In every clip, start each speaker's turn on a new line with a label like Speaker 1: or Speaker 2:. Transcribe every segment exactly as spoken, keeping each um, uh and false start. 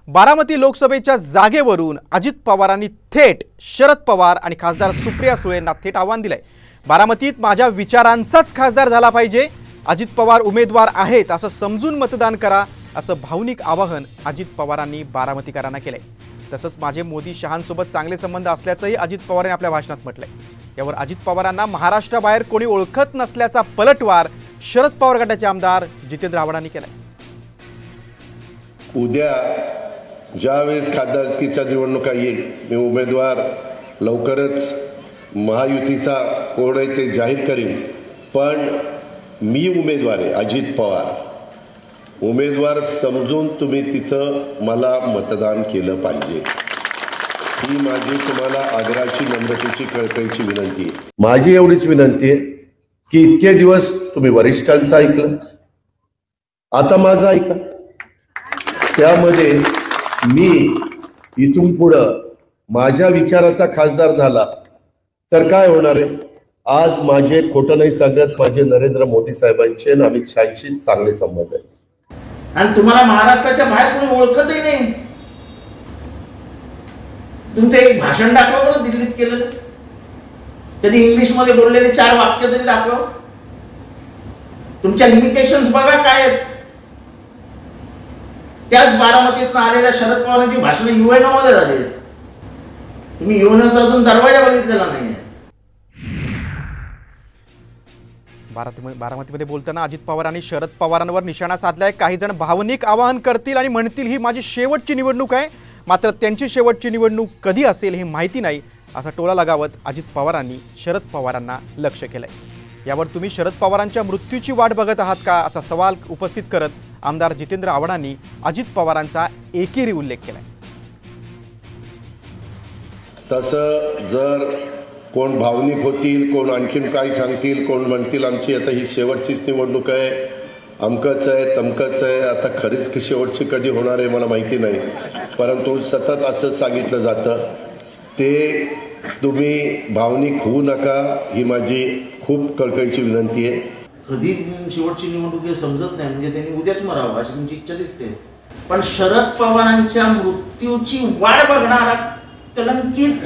Speaker 1: बारामती लोकसभेच्या जागेवरून अजित पवारांनी थेट शरद पवार आणि खासदार सुप्रिया सुळेंना थेट आव्हान दिलंय। बारामतीत माझ्या विचारांचाच खासदार झाला पाहिजे, अजित पवार उमेदवार आहेत असं समजून मतदान करा असं भावनिक आवाहन अजित पवारांनी बारामतीकरांना केलंय। तसंच माझे मोदी शहांसोबत चांगले संबंध असल्याचंही अजित पवारांनी आपल्या भाषणात म्हटलंय। यावर अजित पवारांना महाराष्ट्राबाहेर कोणी ओळखत नसल्याचा पलटवार शरद पवार गटाचे आमदार जितेंद्र आव्हाडांनी केलाय।
Speaker 2: उद्या ज्यावेळेस खासदारकीच्या निवडणुका येईल, मी उमेदवार लवकरच महायुतीचा कोण आहे ते जाहीर करीन, पण मी उमेदवार आहे अजित पवार, उमेदवार समजून तुम्ही तिथं मला मतदान केलं पाहिजे, ही माझी तुम्हाला आग्रहाची नम्रतेची कळकळीची विनंती आहे। माझी एवढीच विनंती आहे की इतके दिवस तुम्ही वरिष्ठांचं ऐकलं, आता माझं ऐका। त्यामध्ये मी इथून पुढं माझ्या विचाराचा खासदार झाला तर काय होणार आहे? आज माझे खोटं नाही सांगत, माझे नरेंद्र मोदी साहेबांचे आणि अमित शहांशी चांगले संबंध आहेत
Speaker 3: आणि तुम्हाला महाराष्ट्राच्या बाहेर कोणी ओळखतही नाही। तुमचं एक भाषण दाखवा बरं दिल्लीत केलं, कधी इंग्लिश मध्ये बोललेले चार वाक्य तरी दाखवा। तुमच्या लिमिटेशन्स बघा काय आहेत। त्याच बारामतीतून आलेल्या शरद पवारांची भाषणं युएनओ मध्ये झाली आहेत, तुम्ही युएनओचा अजून दरवाजा बघितलेला नाहीये।
Speaker 1: बारामतीमध्ये बोलताना अजित पवारांनी शरद पवारांवर निशाणा साधलाय। काही जण भावनिक आवाहन करतील आणि म्हणतील ही माझी शेवटची निवडणूक आहे, मात्र त्यांची शेवटची निवडणूक कधी असेल हे माहिती नाही असा टोला लगावत अजित पवारांनी शरद पवारांना लक्ष्य केलंय। यावर तुम्ही शरद पवारांच्या मृत्यूची वाट बघत आहात का असा सवाल उपस्थित करत आमदार जितेंद्र आव्हाडांनी अजित पवारांचा एकेरी उल्लेख केलाय।
Speaker 2: तसं जर कोण भावनिक होतील, कोण आणखीन काय सांगतील, कोण म्हणतील आमची आता ही शेवटचीच निवडणूक आहे, अमकच आहे तमकच आहे, आता खरीच शेवटची कधी होणार आहे मला माहिती नाही, परंतु सतत असंच सांगितलं जातं। ते तुम्ही भावनिक होऊ नका, ही माझी खूप कळकळीची विनंती आहे।
Speaker 3: कधी शेवटची निवडणूक हे समजत नाही, म्हणजे त्यांनी उद्याच मरावं अशी तुमची इच्छा दिसते, पण शरद पवारांच्या मृत्यूची वाट बघणारा कलंकित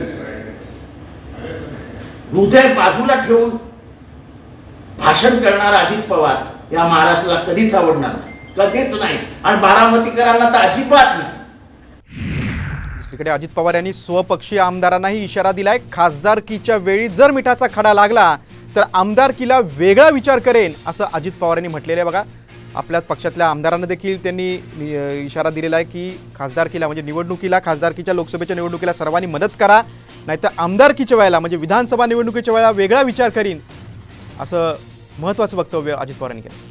Speaker 3: हृदय बाजूला ठेवून भाषण करणारा अजित पवार या महाराष्ट्राला कधीच आवडणार नाही, कधीच नाही, आणि बारामतीकरांना तर अजिबात नाही।
Speaker 1: दुसरीकडे अजित पवार यांनी स्वपक्षीय आमदारांनाही इशारा दिलाय। खासदारकीच्या वेळी जर मिठाचा खडा लागला तर आमदारकीला वेगळा विचार करेन असं अजित पवारांनी म्हटलेलं आहे। बघा, आपल्या पक्षातल्या आमदारांना देखील त्यांनी इशारा दिलेला आहे की खासदारकीला म्हणजे निवडणुकीला, खासदारकीच्या लोकसभेच्या निवडणुकीला सर्वांनी मदत करा, नाहीतर आमदारकीच्या वेळेला म्हणजे विधानसभा निवडणुकीच्या वेळेला वेगळा विचार करीन असं महत्त्वाचं वक्तव्य अजित पवारांनी केलं।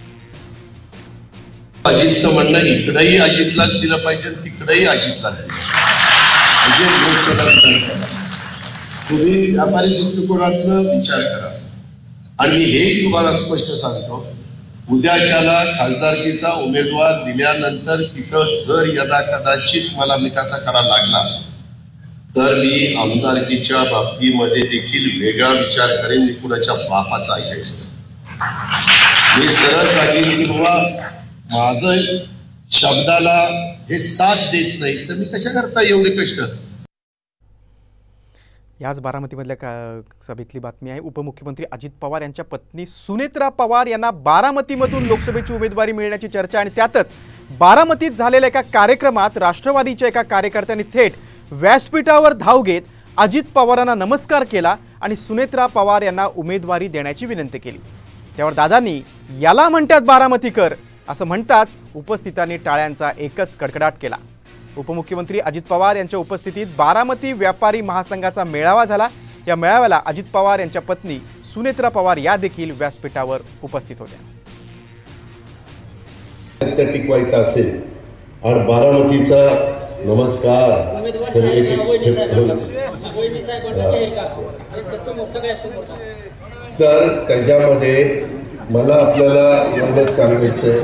Speaker 2: अजितचं म्हणणं इकडेही अजितलाच दिलं पाहिजे, तिकडेही अजितलाच दिलं पाहिजे। तुम्ही व्यापारी दृष्टिकोनातून विचार करा, आणि हेही तुम्हाला स्पष्ट सांगतो, उद्याच्याला खासदारकीचा उमेदवार दिल्यानंतर तिथं जर यदा कदाचित मला मिठाचा खडा लागला तर मी आमदारकीच्या बाबतीमध्ये देखील वेगळा विचार करेन, मी कुणाच्या बापाचा ऐकायचं। मी सरळ सांगेन की बाबा माझं शब्दाला हे साथ देत नाही तर मी कशा करता एवढे कष्ट।
Speaker 1: याच बारामतीमधल्या का सभेतली बातमी आहे। उपमुख्यमंत्री अजित पवार यांच्या पत्नी सुनेत्रा पवार यांना बारामतीमधून लोकसभेची उमेदवारी मिळण्याची चर्चा, आणि त्यातच बारामतीत झालेल्या एका कार्यक्रमात राष्ट्रवादीच्या एका कार्यकर्त्यांनी थेट व्यासपीठावर धाव घेत अजित पवारांना नमस्कार केला आणि सुनेत्रा पवार यांना उमेदवारी देण्याची विनंती केली। त्यावर दादांनी याला म्हणतात बारामतीकर असं म्हणताच उपस्थितांनी टाळ्यांचा एकच कडकडाट केला। उपमुख्यमंत्री अजित पवार यांच्या उपस्थितीत बारामती व्यापारी महासंघाचा मेळावा झाला। या मेळाव्याला अजित पवार यांच्या पत्नी सुनेत्रा पवार या देखील व्यासपीठावर उपस्थित होत्या।
Speaker 2: टिकवायचा असेल आणि बारामतीचा नमस्कार तर त्याच्यामध्ये मला आपल्याला एवढंच सांगायचं,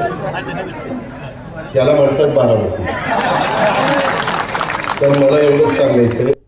Speaker 2: याला म्हणतात बारामती, तर मला एवढंच सांगायचं